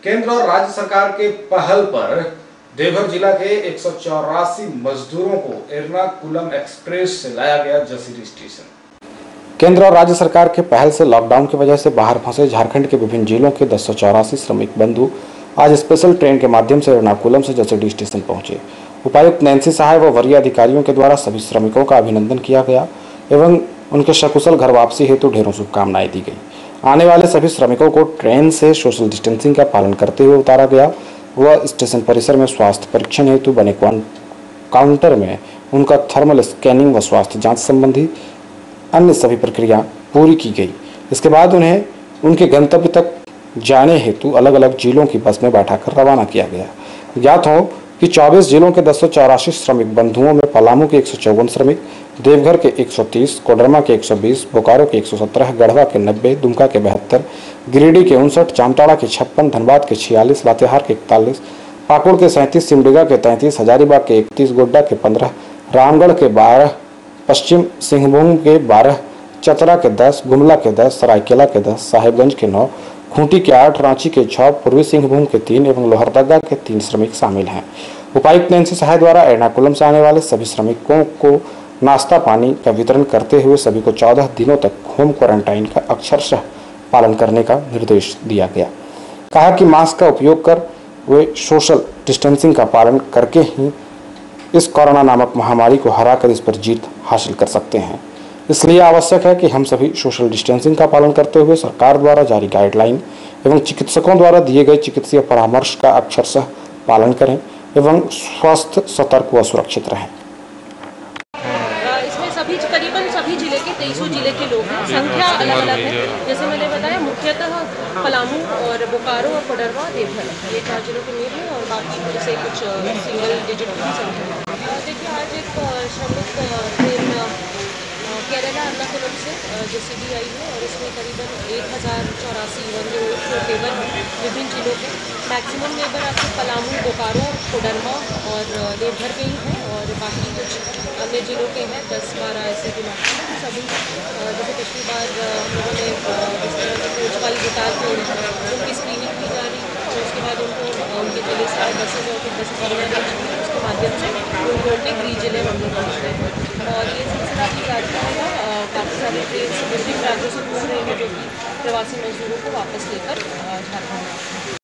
केंद्र और राज्य सरकार के पहल पर देवघर जिला के 184 मजदूरों को एर्नाकुलम एक्सप्रेस से लाया गया जसीडीह स्टेशन। केंद्र और राज्य सरकार के पहल से लॉकडाउन की वजह से बाहर फंसे झारखंड के विभिन्न जिलों के 1084 श्रमिक बंधु आज स्पेशल ट्रेन के माध्यम से एर्नाकुलम से जसीडीह स्टेशन पहुंचे। उपायुक्त नैन्सी सहाय व वरीय अधिकारियों के द्वारा सभी श्रमिकों का अभिनंदन किया गया एवं उनके सकुशल घर वापसी हेतु ढेरों शुभकामनाएं दी गई। आने वाले सभी श्रमिकों को ट्रेन से सोशल डिस्टेंसिंग का पालन करते हुए उतारा गया व स्टेशन परिसर में स्वास्थ्य परीक्षण हेतु बने काउंटर में उनका थर्मल स्कैनिंग व स्वास्थ्य जांच संबंधी अन्य सभी प्रक्रिया पूरी की गई। इसके बाद उन्हें उनके गंतव्य तक जाने हेतु अलग अलग जिलों की बस में बैठाकर रवाना किया गया। ज्ञात हो कि 24 जिलों के 1084 श्रमिक बंधुओं में पलामू के 154 श्रमिक, देवघर के 130, कोडरमा के 120, बोकारो के 117, गढ़वा के 90, दुमका के 72, गिरिडीह के 59, जामताड़ा के 56, धनबाद के 46, लातेहार के 41, पाकुड़ के 37, सिमडेगा के 33, हजारीबाग के 31, गोड्डा के 15, रामगढ़ के 12, पश्चिम सिंहभूम के 12, चतरा के 10, गुमला के 10, सरायकेला के 10, साहेबगंज के 9, खूंटी के 8, रांची के 6, पूर्वी सिंहभूम के 3 एवं लोहरदगा के 3 श्रमिक शामिल हैं। उपायुक्त नैन्सी सहाय द्वारा एर्नाकुलम से आने वाले सभी श्रमिकों को नाश्ता पानी का वितरण करते हुए सभी को 14 दिनों तक होम क्वारंटाइन का अक्षरशः पालन करने का निर्देश दिया गया। कहा कि मास्क का उपयोग कर वे सोशल डिस्टेंसिंग का पालन करके ही इस कोरोना नामक महामारी को हराकर इस पर जीत हासिल कर सकते हैं। इसलिए आवश्यक है कि हम सभी सोशल डिस्टेंसिंग का पालन करते हुए सरकार द्वारा जारी गाइडलाइन एवं चिकित्सकों द्वारा दिए गए चिकित्सीय परामर्श का अक्षरशः पालन करें एवं स्वस्थ, सतर्क व सुरक्षित रहें। इसमें करीबन सभी जिले के 23 जिले के लोग हैं। संख्या अलग अलग है। जैसे मैंने बताया, मुख्यतः पलामू और बोकारो और कोडरमा, देवघर, ये 4 जिलों के मेल हैं और बाकी जैसे कुछ सिंगल डिजिट की संख्या। देखिए, आज एक श्रमिक ट्रेन केरला एर्नाकुलम से जसीडीह आई है और इसमें करीबन 1084 लेबर हैं विभिन्न जिलों के। मैक्सिमम लेबर आपके पलामू, बोकारो, कोडरमा और देवघर के ही हैं और बाकी कुछ अन्य जिलों के हैं 10-12 ऐसे भी मैक्सिमम। सभी जैसे पिछली बार हम लोगों ने इस तरह से कोच वाली गिटार को उनकी स्क्रीनिंग की जा रही है और उसके बाद उनको उनके जिले से बसेज और फिर बसेज उसके माध्यम से उनको अपने गृह जिले हम लोग पहुँचते हैं और ये सिलसिला भी जारी रहेगा। काफ़ी सारे ट्रेन विभिन्न राज्यों से घूम रहे हैं जो कि प्रवासी मजदूरों को वापस लेकर झारखंड।